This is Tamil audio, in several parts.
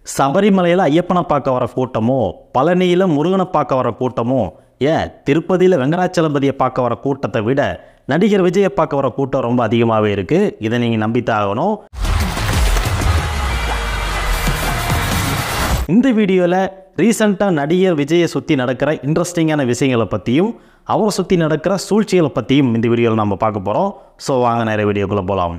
சபரிமலையில் ஐயப்பனை பார்க்க வர கூட்டமோ, பழனியில் முருகனை பார்க்க வர கூட்டமோ, ஏன் திருப்பதியில் வெங்கடாச்சலபதியை பார்க்க வர கூட்டத்தை விட நடிகர் விஜயை பார்க்க வர கூட்டம் ரொம்ப அதிகமாகவே இருக்குது. இதை நீங்கள் நம்பித்தான் ஆகணும். இந்த வீடியோவில் ரீசெண்டாக நடிகர் விஜயை சுற்றி நடக்கிற இன்ட்ரெஸ்டிங்கான விஷயங்களை பற்றியும் அவரை சுற்றி நடக்கிற சூழ்ச்சிகளை பற்றியும் இந்த வீடியோவில் நம்ம பார்க்க போகிறோம். ஸோ வாங்க நிறைய வீடியோக்குள்ளே போகலாம்.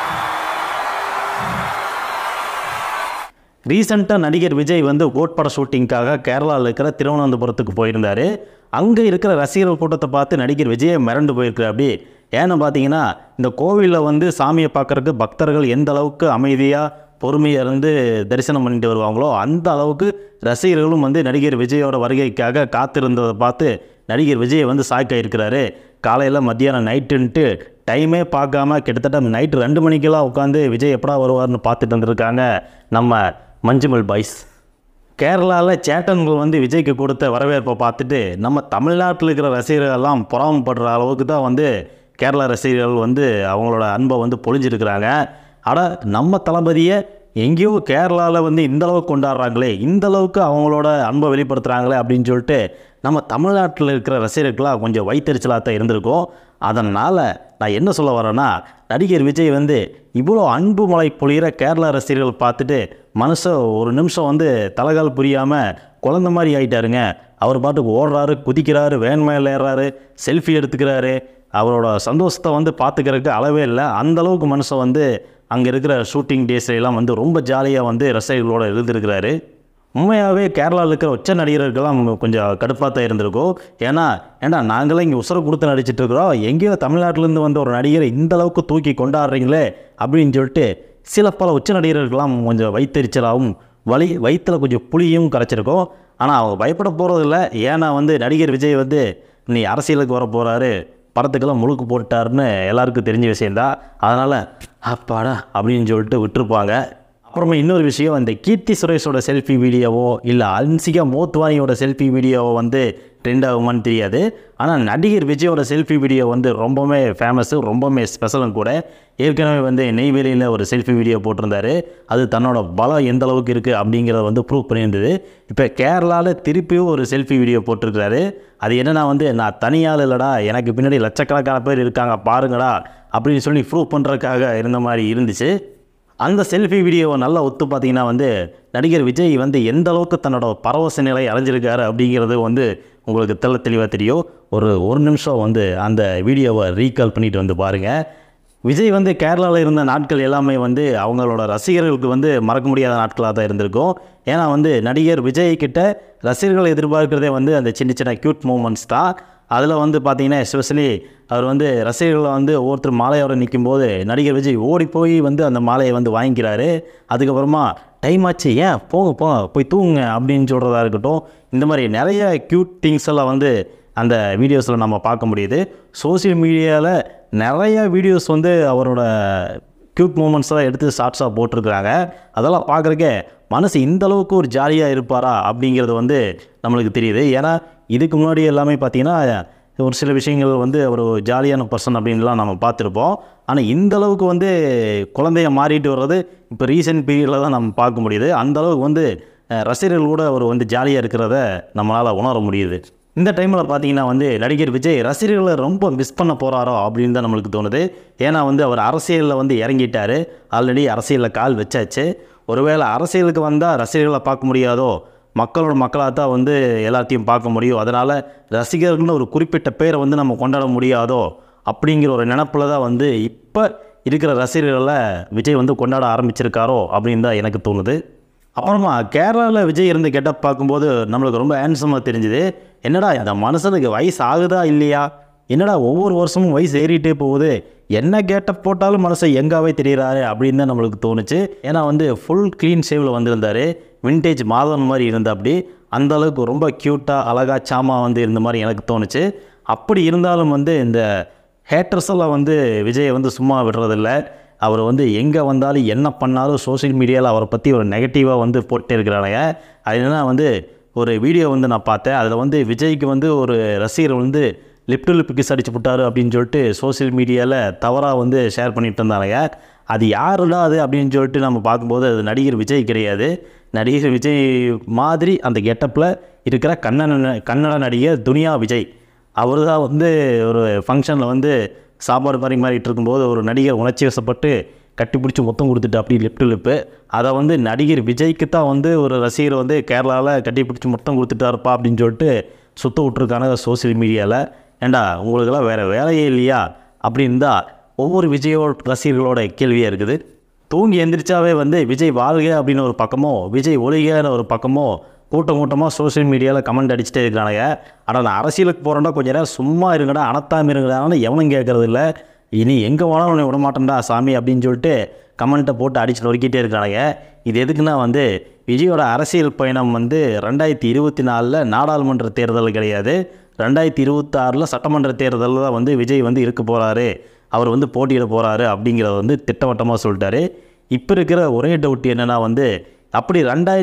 ரீசெண்டாக நடிகர் விஜய் கோட்பட ஷூட்டிங்காக கேரளாவில் இருக்கிற திருவனந்தபுரத்துக்கு போயிருந்தார். அங்கே இருக்கிற ரசிகர்கள் கூட்டத்தை பார்த்து நடிகர் விஜயை மிரண்டு போயிருக்கிறார். அப்படி ஏன்னு பார்த்தீங்கன்னா, இந்த கோவிலில் சாமியை பார்க்குறதுக்கு பக்தர்கள் எந்த அளவுக்கு அமைதியாக பொறுமையாக இருந்து தரிசனம் பண்ணிட்டு வருவாங்களோ அந்த அளவுக்கு ரசிகர்களும் நடிகர் விஜயோட வருகைக்காக காத்திருந்ததை பார்த்து நடிகர் விஜய் சாக்காயிருக்கிறாரு. காலையில் மத்தியானம் நைட்டுன்ட்டு டைமே பார்க்காம கிட்டத்தட்ட நைட்டு 2 மணிக்கெல்லாம் உட்காந்து விஜய் எப்படா வருவார்னு பார்த்துட்டு வந்துருக்காங்க நம்ம மஞ்சுமல் பாய்ஸ். கேரளாவில் சேட்டன்கள் விஜய்க்கு கொடுத்த வரவேற்பை பார்த்துட்டு நம்ம தமிழ்நாட்டில் இருக்கிற ரசிகர்கள்லாம் பொறாமப்படுற அளவுக்கு தான் கேரளா ரசிகர்கள் அவங்களோட அன்பை பொழிஞ்சிருக்கிறாங்க. ஆனால் நம்ம தளபதியை எங்கேயோ கேரளாவில் இந்தளவுக்கு கொண்டாடுறாங்களே, இந்தளவுக்கு அவங்களோட அன்பை வெளிப்படுத்துகிறாங்களே அப்படின்னு சொல்லிட்டு நம்ம தமிழ்நாட்டில் இருக்கிற ரசிகர்களாக கொஞ்சம் வைத்தறிச்சலாக தான் இருந்திருக்கும். அதனால் நான் என்ன சொல்ல வரேன்னா, நடிகர் விஜய் இவ்வளோ அன்பு மழை பொழிகிற கேரளா ரசிகர்கள் பார்த்துட்டு மனசை ஒரு நிமிஷம் தலைகால் புரியாமல் குழந்த மாதிரி ஆகிட்டாருங்க. அவர் பாட்டுக்கு ஓடுறாரு, குதிக்கிறாரு, வேன் மேலே ஏறுறாரு, செல்ஃபி எடுத்துக்கிறாரு. அவரோட சந்தோஷத்தை பார்த்துக்கிறதுக்கு அளவே இல்லை. அந்தளவுக்கு மனசை அங்கே இருக்கிற ஷூட்டிங் டேஸ்லாம் ரொம்ப ஜாலியாக ரசிகர்களோடு இருந்திருக்கிறாரு. உண்மையாகவே கேரளாவில் இருக்கிற உச்ச நடிகர்கள்லாம் கொஞ்சம் கடுப்பாக தான் இருந்திருக்கும். ஏன்னா நாங்களாம் இங்கே உசுரை கொடுத்து நடிச்சிட்ருக்குறோம், எங்கேயோ தமிழ்நாட்டிலேருந்து ஒரு நடிகரை இந்தளவுக்கு தூக்கி கொண்டாடுறீங்களே அப்படின்னு சொல்லிட்டு சில பல உச்ச நடிகர்கள்லாம் கொஞ்சம் வைத்தறிச்சலாகவும் வயிற்றில் கொஞ்சம் புளியும் கரைச்சிருக்கும். ஆனால் அவங்க பயப்பட போகிறதில்ல. ஏன்னா நடிகர் விஜய் நீ அரசியலுக்கு வர போகிறாரு, படத்துக்கெல்லாம் முழுக்கு போட்டாருன்னு எல்லாருக்கும் தெரிஞ்ச விஷயந்தான். அதனால் அப்பாடா அப்படின்னு சொல்லிட்டு விட்டுருப்பாங்க. அப்புறமா இன்னொரு விஷயம், இந்த கீர்த்தி சுரேஷோட செல்ஃபி வீடியோவோ இல்லை அன்சிகா மோத்வானியோட செல்ஃபி வீடியோவோ ட்ரெண்ட் ஆகுமான்னு தெரியாது. ஆனால் நடிகர் விஜயோட செல்ஃபி வீடியோ ரொம்பவுமே ஃபேமஸ்ஸு, ரொம்பவுமே ஸ்பெஷலும் கூட. ஏற்கனவே நெய்வேலியில் ஒரு செல்ஃபி வீடியோ போட்டிருந்தாரு. அது தன்னோட பலம் எந்த அளவுக்கு இருக்குது அப்படிங்கிறத ப்ரூவ் பண்ணியிருந்தது. இப்போ கேரளாவில் திருப்பியும் ஒரு செல்ஃபி வீடியோ போட்டிருக்கிறாரு. அது என்னென்னா நான் தனியால் இல்லைடா, எனக்கு பின்னாடி லட்சக்கணக்கான பேர் இருக்காங்க பாருங்கடா அப்படின்னு சொல்லி ப்ரூவ் பண்ணுறதுக்காக இருந்த மாதிரி இருந்துச்சு. அந்த செல்ஃபி வீடியோவை நல்லா ஒத்து பார்த்தீங்கன்னா நடிகர் விஜய் எந்த அளவுக்கு தன்னோட பரவச நிலை அடைஞ்சிருக்காரு அப்படிங்கிறது உங்களுக்கு தெளிவாக தெரியும். ஒரு நிமிஷம் அந்த வீடியோவை ரீகால் பண்ணிட்டு பாருங்கள். விஜய் கேரளாவில் இருந்த நாட்கள் எல்லாமே அவங்களோட ரசிகர்களுக்கு மறக்க முடியாத நாட்களாக தான் இருந்திருக்கும். ஏன்னா நடிகர் விஜய் கிட்ட ரசிகர்கள் எதிர்பார்க்கிறதே அந்த சின்ன சின்ன க்யூட் மூமெண்ட்ஸ் தான். அதில் பார்த்தீங்கன்னா எஸ்பெஷலி அவர் ரசிகர்களை ஒவ்வொருத்தர் மாலையோட நிற்கும்போது நடிகர் விஜய் ஓடி போய் அந்த மாலையை வாங்கிக்கிறாரு. அதுக்கப்புறமா டைம் ஆச்சு, ஏன் போங்க போய் தூங்குங்க அப்படின்னு சொல்கிறதா இருக்கட்டும். இந்த மாதிரி நிறைய க்யூட் திங்ஸ் எல்லாம் அந்த வீடியோஸில் நம்ம பார்க்க முடியுது. சோசியல் மீடியாவில் நிறைய வீடியோஸ் அவரோட க்யூட் மூமெண்ட்ஸ்லாம் எடுத்து ஷார்ட்ஸாக போட்டிருக்கிறாங்க. அதெல்லாம் பார்க்குறக்கே மனசு இந்தளவுக்கு ஒரு ஜாலியாக இருப்பாரா அப்படிங்கிறது நம்மளுக்கு தெரியுது. ஏன்னா இதுக்கு முன்னாடி எல்லாமே பார்த்திங்கன்னா ஒரு சில விஷயங்கள் ஒரு ஜாலியான பர்சன் அப்படின்லாம் நம்ம பார்த்துருப்போம். ஆனால் இந்தளவுக்கு குழந்தைய மாறிட்டு வர்றது இப்போ ரீசெண்ட் பீரியடில் தான் நம்ம பார்க்க முடியுது. அந்தளவுக்கு ரசிகர்கள் கூட அவர் ஜாலியாக இருக்கிறத நம்மளால் உணர முடியுது. இந்த டைமில் பார்த்தீங்கன்னா நடிகர் விஜய் ரசிகர்களை ரொம்ப மிஸ் பண்ண போகிறாரோ அப்படின்னு தான் நம்மளுக்கு தோணுது. ஏன்னா அவர் அரசியலில் இறங்கிட்டார். ஆல்ரெடி அரசியலில் கால் வச்சாச்சு. ஒருவேளை அரசியலுக்கு வந்தால் ரசிகர்களை பார்க்க முடியாதோ, மக்களோட மக்களாக தான் எல்லாத்தையும் பார்க்க முடியும். அதனால் ரசிகர்கள்னு ஒரு குறிப்பிட்ட பேரை நம்ம கொண்டாட முடியாதோ அப்படிங்கிற ஒரு நினப்பில் தான் இப்போ இருக்கிற ரசிகர்களை விஜய் கொண்டாட ஆரம்பிச்சிருக்காரோ அப்படின்னு தான் எனக்கு தோணுது. அப்புறமா கேரளாவில் விஜய் இருந்து கெட்டப் பார்க்கும்போது நம்மளுக்கு ரொம்ப ஹேண்ட்ஸமாக தெரிஞ்சுது. என்னடா அந்த மனுஷனுக்கு வயசு ஆகுதா இல்லையா, என்னடா ஒவ்வொரு வருஷமும் வயசு ஏறிட்டே போகுது, என்ன கெட்டப் போட்டாலும் மனசை எங்காவே தெரிகிறாரு அப்படின்னு தான் நம்மளுக்கு தோணுச்சு. ஏன்னா ஃபுல் க்ளீன் ஷேவில் வந்திருந்தார். வின்டேஜ் மாதவன் மாதிரி இருந்தால் அப்படி அந்தளவுக்கு ரொம்ப க்யூட்டாக அழகாக சாமாக இருந்த மாதிரி எனக்கு தோணுச்சு. அப்படி இருந்தாலும் இந்த ஹேட்டர்ஸ் எல்லாம் விஜயை சும்மா விடுறதில்ல. அவர் எங்கே வந்தாலும் என்ன பண்ணாலும் சோஷியல் மீடியாவில் அவரை பற்றி ஒரு நெகட்டிவாக போட்டே இருக்கிறாங்க. அது என்னன்னா ஒரு வீடியோ நான் பார்த்தேன். அதில் விஜய்க்கு ஒரு ரசிகர் லிப் டு லிப் கிஸ் அடிச்சு விட்டாரு அப்படின்னு சொல்லிட்டு சோஷியல் மீடியாவில் தவறாக ஷேர் பண்ணிட்டு இருந்தாங்க. அது யாருடா அது அப்படின்னு சொல்லிட்டு நம்ம பார்க்கும்போது அது நடிகர் விஜய் கிடையாது. நடிகர் விஜய் மாதிரி அந்த கெட்டப்பில் இருக்கிற கன்னட நடிகர் துனியா விஜய். அவர் தான் வந்து ஒரு ஃபங்க்ஷனில் வந்து சாப்பாடு மாறிட்டு இருக்கும்போது ஒரு நடிகர் உணர்ச்சி வசப்பட்டு கட்டிப்பிடிச்சி மொத்தம் கொடுத்துட்டு அப்படி லிப்பு அதை வந்து நடிகர் விஜய்க்கு தான் வந்து ஒரு ரசிகர் வந்து கேரளாவில் கட்டிப்பிடிச்சி மொத்தம் கொடுத்துட்டாருப்பா அப்படின்னு சொல்லிட்டு சுத்த விட்ருக்கான சோசியல் மீடியாவில். ஏண்டா உங்களுக்கெல்லாம் வேறு வேலையே இல்லையா அப்படின்னு தான் ஒவ்வொரு விஜயோட ரசிகர்களோட கேள்வியாக இருக்குது. தூங்கி எந்திரிச்சாவே வந்து விஜய் வாழ்க அப்படின்னு ஒரு பக்கமோ விஜய் ஒழிகன்னு ஒரு பக்கமோ கூட்டமாக சோசியல் மீடியாவில் கமெண்ட் அடிச்சுட்டே இருக்கிறானுங்க. ஆனால் நான் அரசியலுக்கு போகிறேன்டா கொஞ்சம் நேரம் சும்மா இருங்கடா அனத்தாமல் இருங்கடான்னு எவனும் கேட்குறது இல்லை. இனி எங்கே போனாலும் உன்னை விடமாட்டேன்டா சாமி அப்படின்னு சொல்லிட்டு கமெண்ட்டை போட்டு அடிச்சு நொறுக்கிட்டே இருக்கிறானுங்க. இது எதுக்குன்னா வந்து விஜயோட அரசியல் பயணம் வந்து 2024 நாடாளுமன்ற தேர்தல் கிடையாது, 2026 சட்டமன்ற தேர்தலில் தான் வந்து விஜய் வந்து இருக்க போகிறாரு, அவர் வந்து போட்டியிட போகிறாரு அப்படிங்கிறத வந்து திட்டவட்டமாக சொல்லிட்டாரு. இப்போ இருக்கிற ஒரே டவுட் என்னென்னா வந்து அப்படி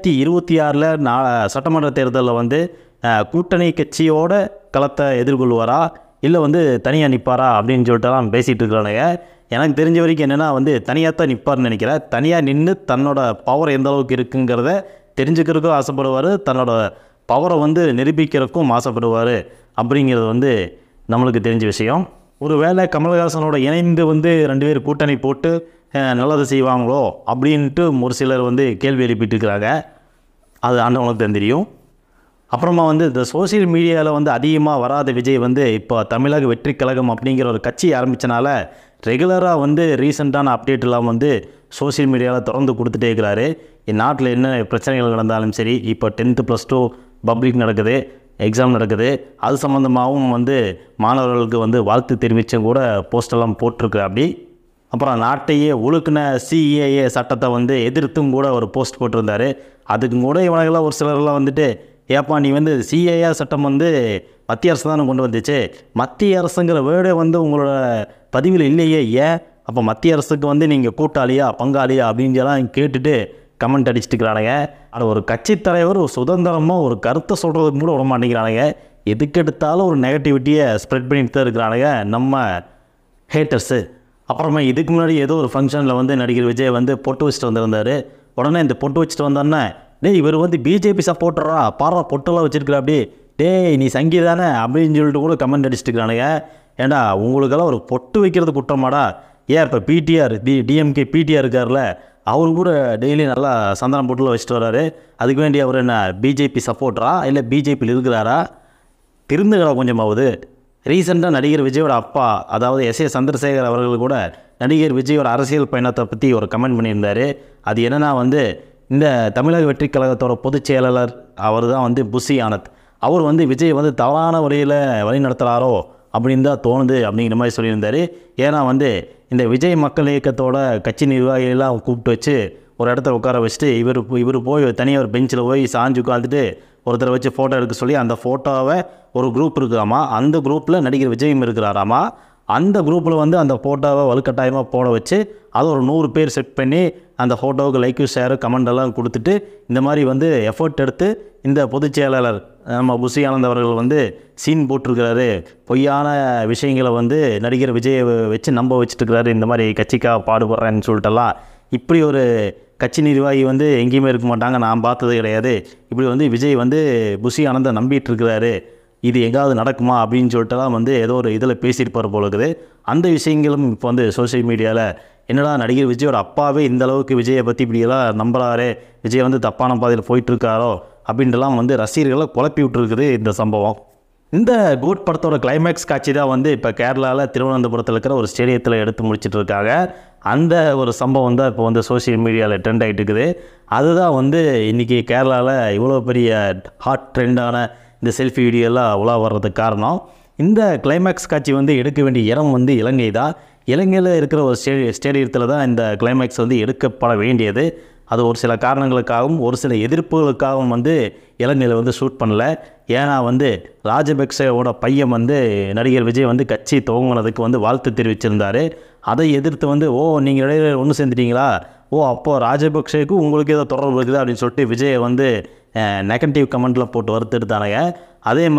2026 சட்டமன்ற தேர்தலில் வந்து கூட்டணி கட்சியோட களத்தை எதிர்கொள்வாரா இல்லை வந்து தனியாக நிற்பாரா அப்படின்னு சொல்லிட்டுலாம் பேசிகிட்டு இருக்கிறானுங்க. எனக்கு தெரிஞ்ச வரைக்கும் என்னென்னா வந்து தனியாக தான் நிற்பார்னு நினைக்கிறேன். தனியாக நின்று தன்னோட பவர் எந்த அளவுக்கு இருக்குங்கிறத தெரிஞ்சுக்கிறதுக்கும் ஆசைப்படுவார், தன்னோட பவரை வந்து நிரூபிக்கிறதுக்கும் ஆசைப்படுவார் அப்படிங்கிறது வந்து நம்மளுக்கு தெரிஞ்ச விஷயம். ஒரு வேளை கமல்ஹாசனோட இணைந்து வந்து 2 பேர் கூட்டணி போட்டு நல்லது செய்வாங்களோ அப்படின்ட்டு ஒரு சிலர் வந்து கேள்வி எழுப்பிட்டு இருக்கிறாங்க. அது ஆண்டவனுக்கு தெரியும். அப்புறமா வந்து இந்த சோசியல் மீடியாவில் வந்து அதிகமாக வராத விஜய் வந்து இப்போ தமிழக வெற்றி கழகம் அப்படிங்கிற ஒரு கட்சி ஆரம்பித்தனால ரெகுலராக வந்து ரீசெண்டான அப்டேட்டெல்லாம் வந்து சோசியல் மீடியாவில் திறந்து கொடுத்துட்டே இருக்கிறாரு. நாட்டில் என்ன பிரச்சனைகள் நடந்தாலும் சரி, இப்போ 10th +2 பப்ளிக் நடக்குது, எக்ஸாம் நடக்குது, அது சம்மந்தமாகவும் வந்து மாணவர்களுக்கு வந்து வாழ்த்து தெரிவித்தும் கூட போஸ்டெல்லாம் போட்டிருக்கு. அப்படி அப்புறம் நாட்டையே ஒழுக்குன CAA சட்டத்தை வந்து எதிர்த்தும் கூட ஒரு போஸ்ட் போட்டிருந்தார். அதுக்கு கூட இவனங்களாம் ஒரு சிலர்லாம் வந்துட்டு ஏப்பா நீ வந்து CAA சட்டம் வந்து மத்திய அரசு தானே கொண்டு வந்துச்சு, மத்திய அரசுங்கிற வேர்டே வந்து உங்களோட பதிவில் இல்லையே, ஏன் அப்போ மத்திய அரசுக்கு வந்து நீங்கள் கூட்டாளியா பங்காளியா அப்படின்லாம் கேட்டுட்டு கமெண்ட் அடிச்சுட்டு இருக்கிறானுங்க. ஆனால் ஒரு கட்சி தலைவர் ஒரு சுதந்திரமாக ஒரு கருத்தை சொல்கிறதுக்கு கூட விட மாட்டேங்கிறானுங்க. எதுக்கு எடுத்தாலும் ஒரு நெகட்டிவிட்டியை ஸ்ப்ரெட் பண்ணிட்டு தான் இருக்கிறானுங்க நம்ம ஹேட்டர்ஸு. அப்புறமா இதுக்கு முன்னாடி ஏதோ ஒரு ஃபங்க்ஷனில் வந்து நடிகர் விஜய் வந்து பொட்டு வச்சுட்டு வந்திருந்தார். உடனே இந்த பொட்டு வச்சுட்டு வந்தோன்னே டேய் இவர் வந்து பிஜேபி சப்போர்ட்டரா பாரா பொட்டெல்லாம் வச்சுருக்கிறா அப்படி டேய் நீ சங்கி தானே அப்படின்னு சொல்லிட்டு கூட கமெண்ட் அடிச்சுட்டு இருக்கிறானுங்க. ஏண்டா உங்களுக்கெல்லாம் ஒரு பொட்டு வைக்கிறது குற்றமாடா? ஏன் இப்போ பிடிஆர் டிஎம்கே பிடிஆர் இருக்கார்ல, அவரு கூட டெய்லி நல்லா சந்தனம் பொட்டில் வச்சுட்டு வர்றாரு. அதுக்கு வேண்டி அவர் என்ன பிஜேபி சப்போர்ட்டரா இல்லை பிஜேபியில் இருக்கிறாரா? திருந்துகளா கொஞ்சமாவது. ரீசெண்டாக நடிகர் விஜயோட அப்பா அதாவது SA சந்திரசேகர் அவர்கள் கூட நடிகர் விஜயோட அரசியல் பயணத்தை பற்றி ஒரு கமெண்ட் பண்ணியிருந்தார். அது என்னென்னா வந்து இந்த தமிழக வெற்றி கழகத்தோட பொதுச் செயலாளர் அவர் தான் வந்து புஷி ஆனந்த். அவர் வந்து விஜய் வந்து தவறான வழியில் வழி நடத்துகிறாரோ அப்படின்னு தான் தோணுது அப்படிங்கிற மாதிரி சொல்லியிருந்தார். ஏன்னா வந்து இந்த விஜய் மக்கள் இயக்கத்தோட கட்சி நிர்வாகிகள்லாம் கூப்பிட்டு வச்சு ஒரு இடத்துல உட்கார வச்சுட்டு இவர் போய் தனியாக ஒரு பெஞ்சில் போய் சாஞ்சு உட்காந்துட்டு ஒருத்தரை வச்சு ஃபோட்டோ எடுக்க சொல்லி அந்த ஃபோட்டோவை ஒரு குரூப் இருக்குதாமா, அந்த குரூப்பில் நடிகர் விஜயும் இருக்கிறாராமா. அந்த குரூப்பில் வந்து அந்த ஃபோட்டோவை வலுக்கட்டாயமாக போட வச்சு அதை ஒரு 100 பேர் செட் பண்ணி அந்த ஃபோட்டோவுக்கு லைக்கு ஷேரு கமெண்டெல்லாம் கொடுத்துட்டு இந்த மாதிரி வந்து எஃபர்ட் எடுத்து இந்த பொதுச் செயலாளர் நம்ம புஷி ஆனந்த் அவர்கள் வந்து சீன் போட்டிருக்கிறாரு, பொய்யான விஷயங்களை வந்து நடிகர் விஜயை வச்சு நம்ப வச்சுட்டுருக்கிறாரு, இந்த மாதிரி கட்சிக்காக பாடுபடுறேன்னு சொல்லிட்டெல்லாம் இப்படி ஒரு கட்சி நிர்வாகி வந்து எங்கேயுமே இருக்க மாட்டாங்க, நான் பார்த்தது கிடையாது. இப்படி வந்து விஜய் வந்து புஷி ஆனந்தை நம்பிட்டு இருக்கிறாரு, இது எங்காவது நடக்குமா அப்படின்னு சொல்லிட்டுலாம் வந்து ஏதோ ஒரு இதில் பேசியிருப்பார் போல இருக்குது. அந்த விஷயங்களும் இப்போ வந்து சோஷியல் மீடியாவில் என்னடா நடிகர் விஜயோட அப்பாவே இந்த அளவுக்கு விஜயை பற்றி இப்படியெல்லாம் நம்புறாரு, விஜய் வந்து தப்பான பாதையில் போயிட்டுருக்காரோ அப்படின்ட்டுலாம் வந்து ரசிகர்களை குழப்பி விட்டுருக்குது இந்த சம்பவம். இந்த கோட் படத்தோட கிளைமேக்ஸ் காட்சி தான் வந்து இப்போ கேரளாவில் திருவனந்தபுரத்தில் இருக்கிற ஒரு ஸ்டேடியத்தில் எடுத்து முடிச்சுட்டு இருக்காங்க. அந்த ஒரு சம்பவம் தான் இப்போ வந்து சோஷியல் மீடியாவில் ட்ரெண்ட் ஆகிட்டு இருக்குது. அதுதான் வந்து இன்றைக்கி கேரளாவில் இவ்வளோ பெரிய ஹாட் ட்ரெண்டான இந்த செல்ஃபி வீடியோலாம் உலா வர்றதுக்கு காரணம். இந்த கிளைமேக்ஸ் காட்சி வந்து எடுக்க வேண்டிய இடம் வந்து இலங்கை தான். இலங்கையில் இருக்கிற ஒரு ஸ்டேடியத்தில் தான் இந்த கிளைமேக்ஸ் வந்து எடுக்கப்பட வேண்டியது. அது ஒரு சில காரணங்களுக்காகவும் ஒரு சில எதிர்ப்புகளுக்காகவும் வந்து இலங்கையில் வந்து ஷூட் பண்ணல. ஏன்னா வந்து ராஜபக்சேவோட பையன் வந்து நடிகர் விஜய் வந்து கட்சி துவங்கினதுக்கு வந்து வாழ்த்து தெரிவிச்சிருந்தார். அதை எதிர்த்து வந்து நீங்கள் இடையில ஒன்று சேர்ந்துட்டீங்களா, அப்போது ராஜபக்சேக்கு உங்களுக்கு ஏதோ தொடர்பு இருக்குது அப்படின்னு சொல்லிட்டு விஜயை வந்து நெகட்டிவ் கமெண்ட்டில் போட்டு வறுத்தெடுத்தானுங்க. அதே மாதிரி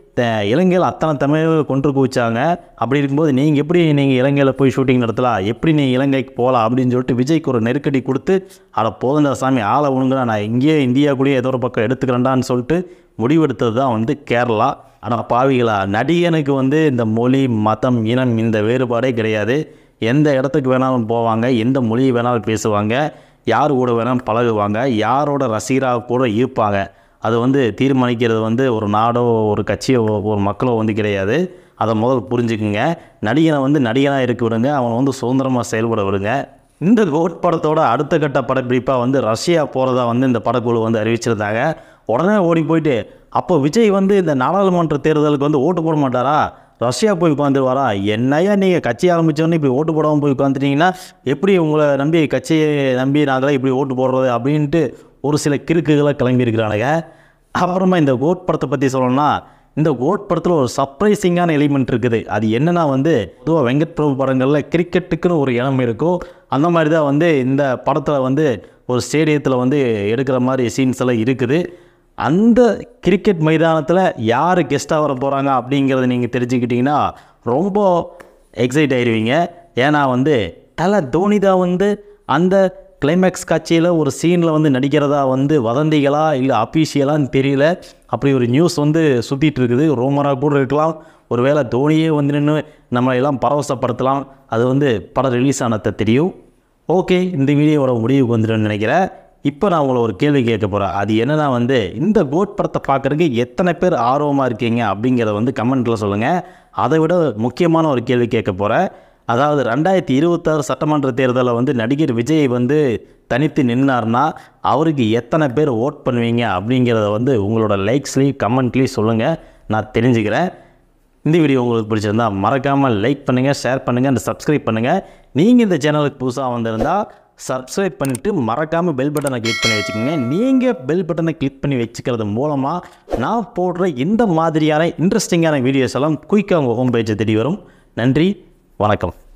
இலங்கையில் அத்தனை தமிழர்கள் கொன்று குவிச்சாங்க. அப்படி இருக்கும்போது நீங்கள் இலங்கையில் போய் ஷூட்டிங் நடத்தலாம், எப்படி நீங்கள் இலங்கைக்கு போகலாம் அப்படின்னு சொல்லிட்டு விஜய்க்கு ஒரு நெருக்கடி கொடுத்து, அட போதுண்டா சாமி ஆளை ஒழுங்குனா நான் இங்கேயே இந்தியாவுக்குள்ளேயே ஏதோ ஒரு பக்கம் எடுத்துக்கிறேன்டான்னு சொல்லிட்டு முடிவெடுத்தது தான் வந்து கேரளா. ஆனால் பாவிகளா, நடிகனுக்கு வந்து இந்த மொழி, மதம், இனம் இந்த வேறுபாடே கிடையாது. எந்த இடத்துக்கு வேணாலும் போவாங்க, எந்த மொழியை வேணாலும் பேசுவாங்க, யார் கூட வேணாலும் பழகுவாங்க, யாரோட ரசிகராக கூட இருப்பாங்க. அது வந்து தீர்மானிக்கிறது வந்து ஒரு நாடோ ஒரு கட்சியோ ஒரு மக்களோ வந்து கிடையாது. அதை முதல் புரிஞ்சுக்குங்க. நடிகனை வந்து நடிகனாக இருக்க விடுங்க, அவனை வந்து சுதந்திரமாக செயல்பட விடுங்க. இந்த கோட் படத்தோட அடுத்த கட்ட படப்பிடிப்பாக வந்து ரஷ்யா போகிறதா வந்து இந்த படக்குழு வந்து அறிவிச்சிருந்தாங்க. உடனே ஓடி போயிட்டு, அப்போ விஜய் வந்து இந்த நாடாளுமன்ற தேர்தலுக்கு வந்து ஓட்டு போட மாட்டாரா, ரஷ்யா போய் உட்காந்துருவாரா, என்னையா நீங்கள் கட்சி ஆரம்பித்தோன்னே இப்படி ஓட்டு போடாமல் போய் உட்காந்துட்டீங்கன்னா எப்படி உங்களை நம்பி கட்சியை நம்பி நாங்களே இப்படி ஓட்டு போடுறது அப்படின்ட்டு ஒரு சில கிறுக்குகளை கிளம்பியிருக்கிறானுங்க. அப்புறமா இந்த கோட் படத்தை பற்றி சொல்லணும்னா, இந்த கோட் படத்தில் ஒரு சர்ப்ரைசிங்கான எலிமெண்ட் இருக்குது. அது என்னென்னா வந்து பொதுவாக வெங்கட் பிரபு படங்களில் கிரிக்கெட்டுக்குன்னு ஒரு இடம் இருக்கும். அந்த மாதிரி தான் வந்து இந்த படத்தில் வந்து ஒரு ஸ்டேடியத்தில் வந்து எடுக்கிற மாதிரி சீன்ஸ் எல்லாம் இருக்குது. அந்த கிரிக்கெட் மைதானத்தில் யார் கெஸ்ட்டாக வர போகிறாங்க அப்படிங்கிறத நீங்கள் தெரிஞ்சுக்கிட்டிங்கன்னா ரொம்ப எக்ஸைட் ஆயிடுவீங்க. ஏன்னா வந்து தலை தோனி தான் வந்து அந்த கிளைமேக்ஸ் காட்சியில் ஒரு சீனில் வந்து நடிக்கிறதா வந்து வதந்திகளா இல்லை அஃபீஷியலான்னு தெரியல. அப்படி ஒரு நியூஸ் வந்து சுற்றிட்டு இருக்குது. ரோமராக கூட இருக்கலாம். ஒரு வேளை தோனியே வந்து நின்று நம்மளையெல்லாம் பரவசப்படுத்தலாம். அது வந்து படம் ரிலீஸ் ஆனதை தெரியும். ஓகே, இந்த வீடியோவோட முடிவுக்கு வந்துடுன்னு நினைக்கிறேன். இப்போ நான் உங்களை ஒரு கேள்வி கேட்க போகிறேன். அது என்னென்னா வந்து இந்த கோட் படத்தை பார்க்குறதுக்கு எத்தனை பேர் ஆர்வமாக இருக்கீங்க அப்படிங்கிறத வந்து கமெண்ட்டில் சொல்லுங்கள். அதை விட முக்கியமான ஒரு கேள்வி கேட்க போகிறேன். அதாவது 2026 சட்டமன்ற தேர்தலில் வந்து நடிகர் விஜய் வந்து தனித்து நின்னார்னா அவருக்கு எத்தனை பேர் ஓட் பண்ணுவீங்க அப்படிங்கிறத வந்து உங்களோட லைக்ஸ்லேயும் கமெண்ட்லேயும் சொல்லுங்கள், நான் தெரிஞ்சுக்கிறேன். இந்த வீடியோ உங்களுக்கு பிடிச்சிருந்தா மறக்காமல் லைக் பண்ணுங்கள், ஷேர் பண்ணுங்கள் அண்ட் சப்ஸ்கிரைப் பண்ணுங்கள். நீங்கள் இந்த சேனலுக்கு புதுசாக வந்திருந்தால் சப்ஸ்கிரைப் பண்ணிவிட்டு மறக்காமல் பெல் பட்டனை கிளிக் பண்ணி வச்சுக்கோங்க. நீங்கள் பெல் பட்டனை கிளிக் பண்ணி வச்சுக்கிறது மூலமாக நான் போடுற இந்த மாதிரியான இன்ட்ரெஸ்டிங்கான வீடியோஸ் எல்லாம் குயிக்காக உங்கள் ஹோம் பேஜை தேடி வரும். நன்றி, வணக்கம்.